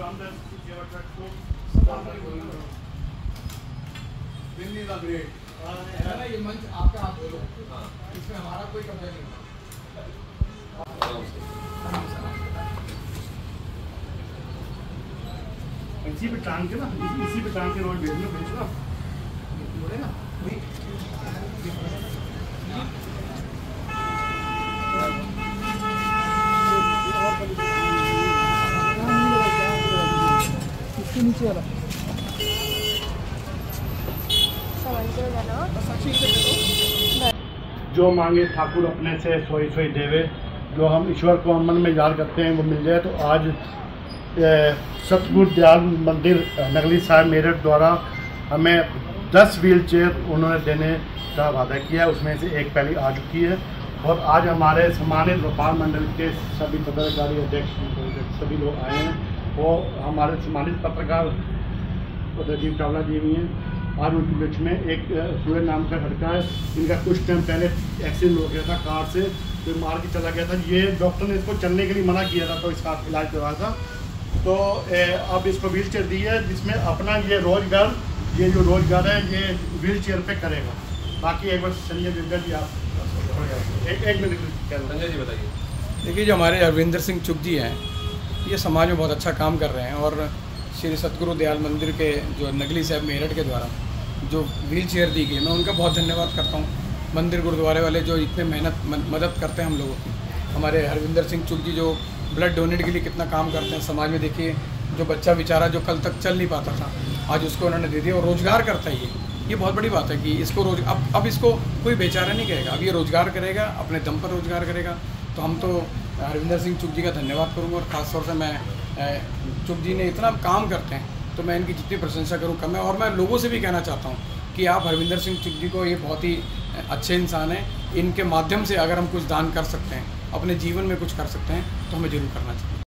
ये मंच आपका, आप बोलो, इसमें हमारा कोई कब्जा नहीं। इसी पे टांग के ना, इसी पे टांग के रोज भेजना बोले ना इसके नीचे वाला जो मांगे ठाकुर अपने से सोई सोई देवे। जो हम ईश्वर को मन में याद करते हैं वो मिल जाए। तो आज सतगुरु दयाल मंदिर नगली साहिब मेरठ द्वारा हमें 10 व्हील चेयर उन्होंने देने का वादा किया। उसमें से एक पहली आ चुकी है और आज हमारे सम्मानित व्यापार मंडल के सभी पदाधिकारी, अध्यक्ष सभी लोग आए हैं। वो हमारे सम्मानित पत्रकार राजीव चावला जी भी हैं। आज उनके बीच में एक सूर्य नाम का लड़का है, इनका कुछ टाइम पहले एक्सीडेंट हो गया था, कार से तो मार के चला गया था। ये डॉक्टर ने इसको चलने के लिए मना किया था, तो इसका इलाज करवाया था। तो अब इसको व्हील चेयर दी है, जिसमें अपना ये रोजगार, ये जो रोजगार है ये व्हील चेयर पे करेगा। बाकी एक बार संजय बिंदर जी आप एक मिनट संजय जी बताइए। देखिए, जो हमारे अरविंदर सिंह चुग जी हैं, ये समाज में बहुत अच्छा काम कर रहे हैं और श्री सतगुरु दयाल मंदिर के जो नगली साहिब मेरठ के द्वारा जो व्हील चेयर दी गई, मैं उनका बहुत धन्यवाद करता हूँ। मंदिर गुरुद्वारे वाले जो इतने मदद करते हैं हम लोगों की। हमारे हरविंदर सिंह चुग जी जो ब्लड डोनेट के लिए कितना काम करते हैं समाज में। देखिए, जो बच्चा बेचारा जो कल तक चल नहीं पाता था, आज उसको उन्होंने दे दिया और रोज़गार करता है। ये बहुत बड़ी बात है कि इसको अब इसको कोई बेचारा नहीं कहेगा, अब ये रोज़गार करेगा, अपने दम पर रोज़गार करेगा। तो हम तो हरविंदर सिंह चुग जी का धन्यवाद करूँगा और ख़ास तौर से मैं चुग जी ने इतना काम करते हैं तो मैं इनकी जितनी प्रशंसा करूँ कम है। और मैं लोगों से भी कहना चाहता हूँ कि आप हरविंदर सिंह चुग जी को, ये बहुत ही अच्छे इंसान हैं, इनके माध्यम से अगर हम कुछ दान कर सकते हैं, अपने जीवन में कुछ कर सकते हैं, तो हमें ज़रूर करना चाहिए।